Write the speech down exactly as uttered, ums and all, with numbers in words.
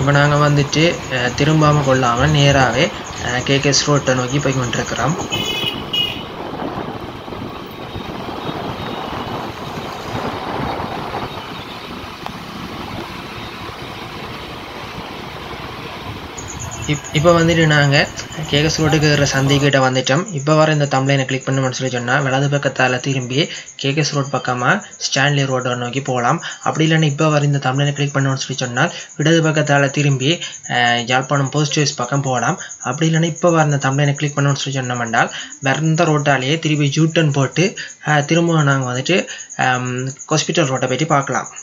இப்போ நாங்கள் வந்துட்டு திரும்பாமல் கொள்ளாமல் நேராகவே கேகேஎஸ் ரோட்டை நோக்கி போய் கொண்டிருக்கிறோம். இப் இப்போ வந்துட்டு நாங்கள் கேகேஎஸ் ரோட்டுக்கு இருக்கிற சந்தைக்கிட்ட வந்துட்டோம். இப்போ வர இந்த தம்ப்லைனை கிளிக் பண்ணணும்னு சொல்லி சொன்னால் வலது பக்கத்தால் திரும்பி கேகேஎஸ் ரோட் பக்கமாக ஸ்டான்லி ரோட்டை நோக்கி போகலாம். அப்படி இல்லைன்னா இப்போ வர இந்த தம்ப்லைனை கிளிக் பண்ணணும்னு சொல்லி சொன்னால் இடது பக்கத்தால் திரும்பி யாழ்ப்பாணம் போஸ்ட் ஆஃபீஸ் பக்கம் போகலாம். அப்படி இல்லைன்னா இப்போ வர இந்த தம்ப்லைனை கிளிக் பண்ணணும்னு சொல்லி சொன்னோம்னால் வேற ரோட்டாலேயே திரும்பி ஜூட்டன் போட்டு திரும்ப நாங்கள் வந்துட்டு ஹாஸ்பிட்டல் ரோட்டை பற்றி பார்க்கலாம்.